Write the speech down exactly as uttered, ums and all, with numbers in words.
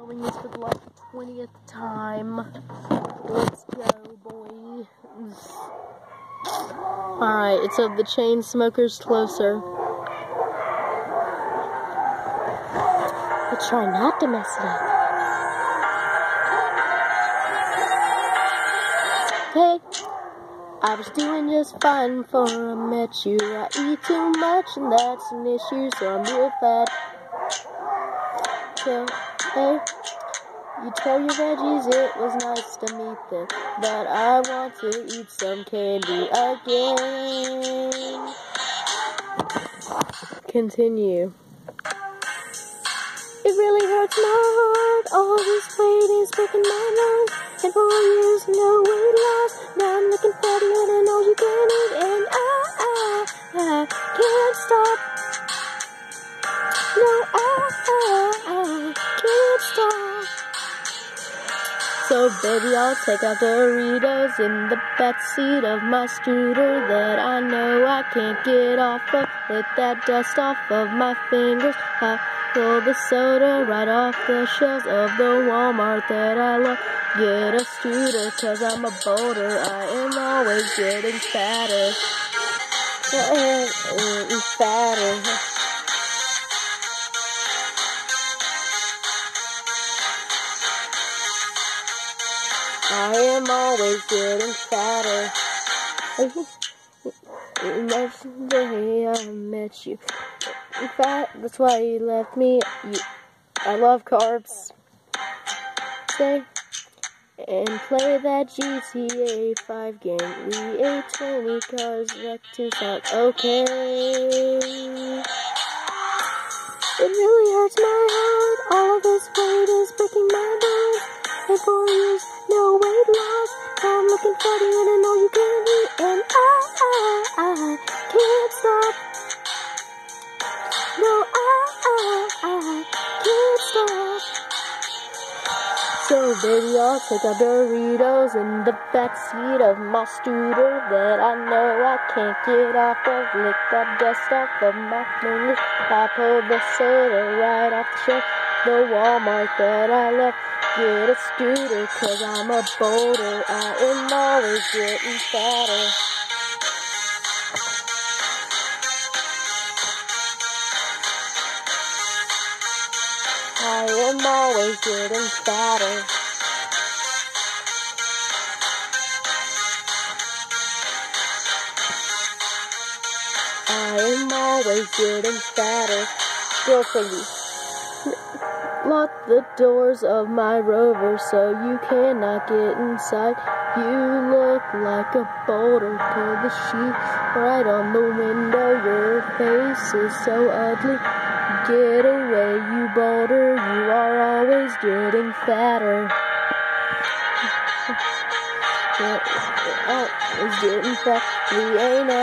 filming this for the like twentieth time. Let's go, boys. Alright, it's of the chain smokers closer. Let's try not to mess it up. Hey, I was doing just fine before I met you. I eat too much and that's an issue, so I'm real fat. So, hey, you tore your veggies, it was nice to meet them, but I want to eat some candy again. Continue. It really hurts my heart, all this weight is breaking my lungs, and four years, no weight loss, now I'm looking fattier than all you can eat, and I, I, I can't stop. No, I, I, I can't stop. So baby, I'll take out Doritos in the backseat of my scooter that I know I can't get off of. Lick that dust off of my fingers. I pull the soda right off the shelves of the Walmart that I love. Get a scooter cause I'm a boulder. I am always getting fatter. Getting fatter. I am always getting fatter. That's the day I met you. In fact, that's why you left me. You, I love carbs. Stay and play that G T A five game. We ate twenty cars wrecked Tucson. Okay. It really hurts my heart. All of this weight is breaking my bones. And four years, no weight loss. I'm looking fattier than all you can eat, and I, I, I can't stop. No, I, I, I can't stop. So baby, I'll take out Doritos in the backseat of my scooter that I know I can't get off of. Lick that dust off of my fingers. I pull the soda right off the shelf. The Walmart that I love. Get a scooter cause I'm a boulder. I am always getting fatter. I am always getting fatter. I am always getting fatter. Still singing. Lock the doors of my Rover so you cannot get inside. You look like a boulder. Pull the sheet right on the window. Your face is so ugly. Get away, you boulder. You are always getting fatter. Yeah, always getting fat. We ain't